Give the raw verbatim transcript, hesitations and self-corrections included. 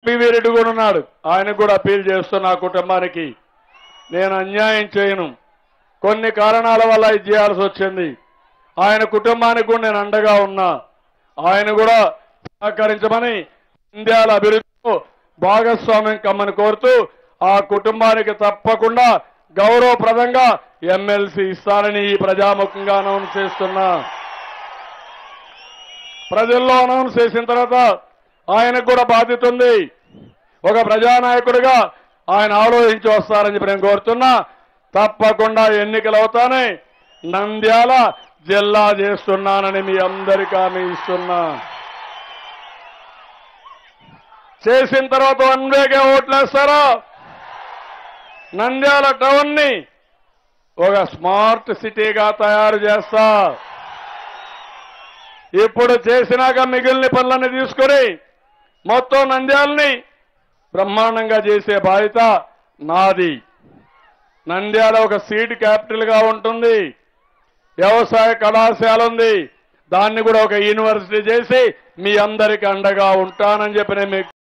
రెడ్డి కూడా ఉన్నాడు. ఆయనకు కూడా అపీల్ చేస్తున్నా కుటుంబానికి, నేను అన్యాయం చేయను. కొన్ని కారణాల వల్ల ఇది చేయాల్సి వచ్చింది. ఆయన కుటుంబానికి కూడా నేను అండగా ఉన్నా. ఆయన కూడా సహకరించమని నంద్యాల అభివృద్ధిలో భాగస్వామ్యం కమ్మని కోరుతూ ఆ కుటుంబానికి తప్పకుండా గౌరవప్రదంగా ఎమ్మెల్సీ ఇస్తానని ఈ ప్రజాముఖంగా అనౌన్స్ చేస్తున్నా. ప్రజల్లో అనౌన్స్ చేసిన తర్వాత ఆయనకు కూడా బాధ్యత ఉంది. ఒక ప్రజానాయకుడిగా ఆయన ఆలోచించి వస్తారని చెప్పి నేను కోరుతున్నా. తప్పకుండా ఎన్నికలు అవుతానే నంద్యాల జిల్లా చేస్తున్నానని మీ అందరికీ హామీ ఇస్తున్నా. చేసిన తర్వాత వన్ వేగా ఓట్లేస్తారా? నంద్యాల టౌన్ ని ఒక స్మార్ట్ సిటీగా తయారు చేస్తా. ఇప్పుడు చేసినాక మిగిలిన పనులన్నీ తీసుకొని మొత్తం నంద్యాలని బ్రహ్మాండంగా చేసే బాధ్యత నాది. నంద్యాల ఒక సీడ్ క్యాపిటల్ గా ఉంటుంది. వ్యవసాయ కళాశాల ఉంది. దాన్ని కూడా ఒక యూనివర్సిటీ చేసి మీ అందరికీ అండగా ఉంటానని చెప్పి నేను మీకు